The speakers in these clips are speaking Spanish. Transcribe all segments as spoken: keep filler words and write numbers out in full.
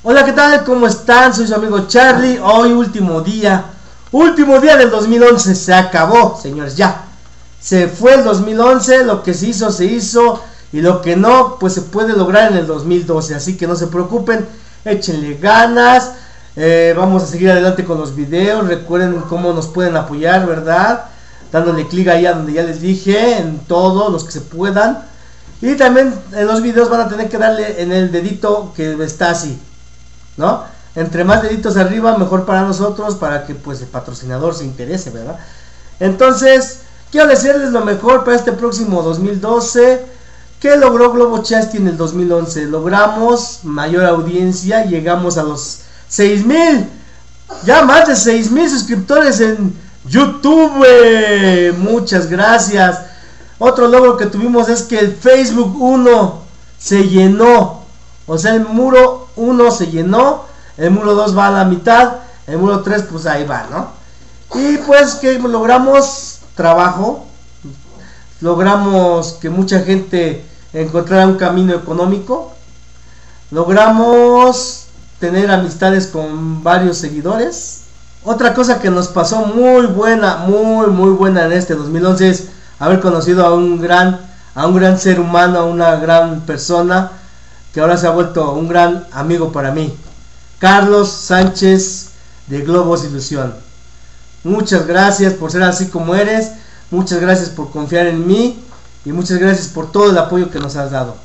Hola, ¿qué tal? ¿Cómo están? Soy su amigo Charlie. Hoy último día, último día del dos mil once. Se acabó, señores, ya. Se fue el dos mil once, lo que se hizo, se hizo. Y lo que no, pues se puede lograr en el dos mil doce. Así que no se preocupen, échenle ganas. eh, Vamos a seguir adelante con los videos. Recuerden cómo nos pueden apoyar, ¿verdad? Dándole clic ahí a donde ya les dije, en todos los que se puedan. Y también en los videos van a tener que darle en el dedito que está así, ¿no? Entre más deditos arriba, mejor para nosotros, para que pues el patrocinador se interese, ¿verdad? Entonces, quiero decirles lo mejor para este próximo dos mil doce. ¿Qué logró Globo Chasti en el dos mil once? Logramos mayor audiencia, llegamos a los seis mil, ya más de seis mil suscriptores en YouTube. Muchas gracias. Otro logro que tuvimos es que el Facebook uno se llenó. O sea, el muro uno se llenó, el muro dos va a la mitad, el muro tres pues ahí va, ¿no? Y pues que logramos trabajo, logramos que mucha gente encontrara un camino económico, logramos tener amistades con varios seguidores. Otra cosa que nos pasó muy buena, muy muy buena en este dos mil once es haber conocido a un gran, a un gran ser humano, a una gran persona que ahora se ha vuelto un gran amigo para mí, Carlos Sánchez de Globos Ilusión. Muchas gracias por ser así como eres, muchas gracias por confiar en mí y muchas gracias por todo el apoyo que nos has dado.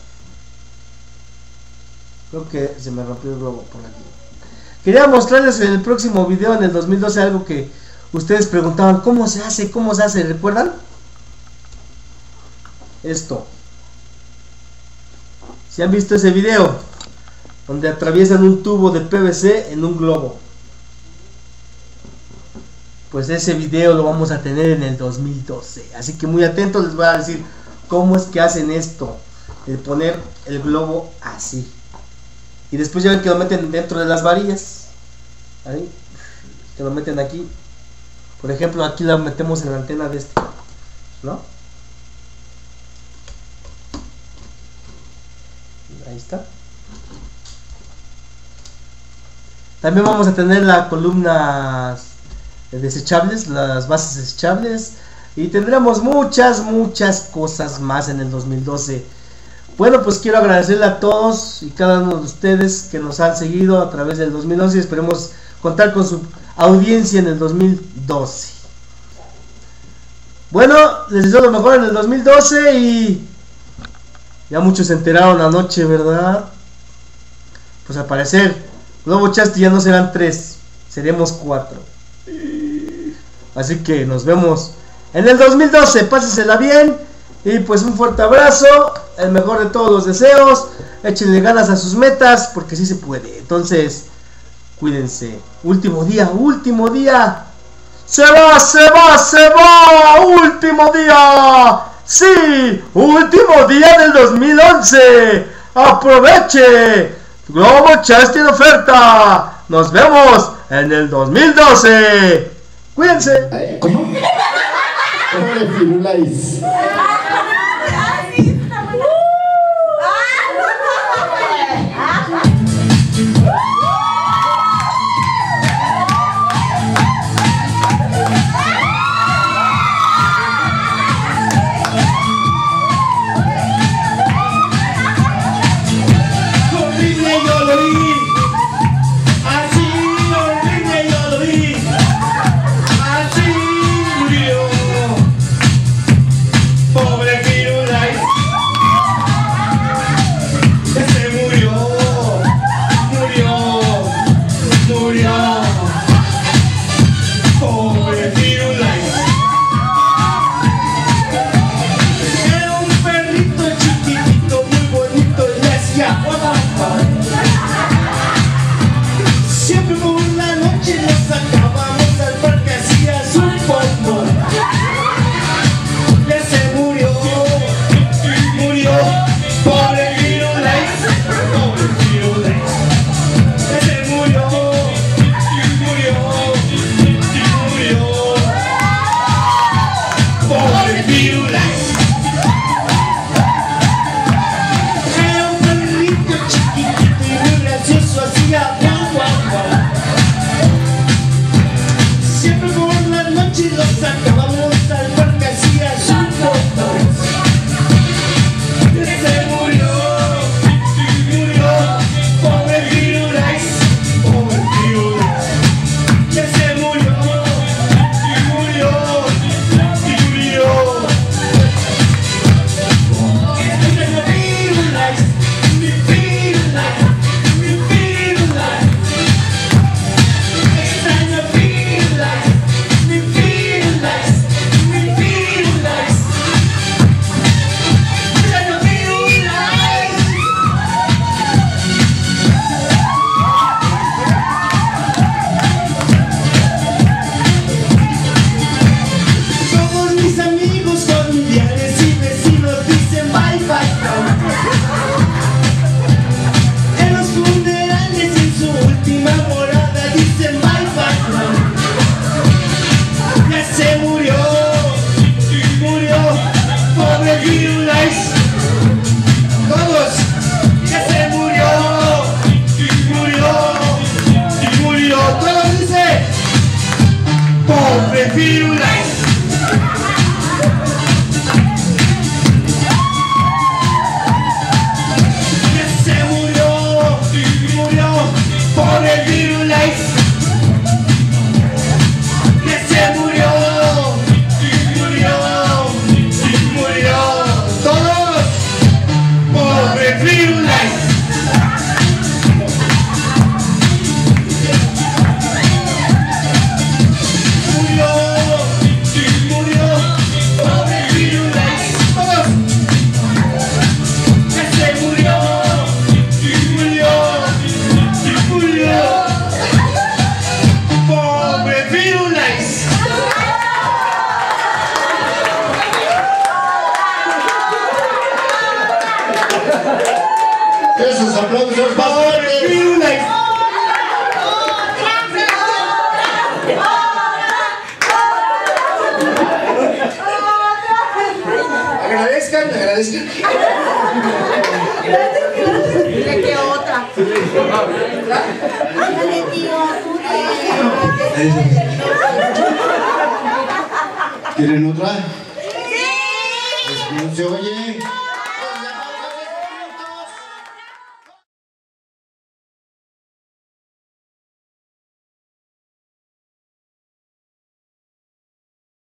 Creo que se me rompió el globo por aquí. Quería mostrarles en el próximo video, en el dos mil doce, algo que ustedes preguntaban, ¿cómo se hace? ¿Cómo se hace? ¿Recuerdan? Esto. Si han visto ese video donde atraviesan un tubo de P V C en un globo, pues ese video lo vamos a tener en el dos mil doce. Así que muy atentos, les voy a decir cómo es que hacen esto, el poner el globo así. Y después ya ven que lo meten dentro de las varillas. Ahí, que lo meten aquí. Por ejemplo, aquí la metemos en la antena de este, ¿no? Ahí está. También vamos a tener las columnas desechables, las bases desechables. Y tendremos muchas, muchas cosas más en el dos mil doce. Bueno, pues quiero agradecerle a todos y cada uno de ustedes que nos han seguido a través del dos mil once. Y esperemos contar con su audiencia en el dos mil doce. Bueno, les deseo lo mejor en el dos mil doce y... ya muchos se enteraron anoche, ¿verdad? Pues al parecer Globo Chasti ya no serán tres, seremos cuatro. Así que nos vemos en el dos mil doce, pásensela bien. Y pues un fuerte abrazo, el mejor de todos los deseos. Échenle ganas a sus metas, porque sí se puede. Entonces, cuídense. Último día, último día. Se va, se va, se va. Último día. Sí, último día del dos mil once. Aproveche. Globo Chasti en oferta. Nos vemos en el dos mil doce. Cuídense. ¿Cómo? ¿Cómo le firuláis? Pobre Esos aplausos más fuertes. Agradezcan, agradezcan. Dile que otra. Dale, tío, ¿Quieren otra? sí. No se oye.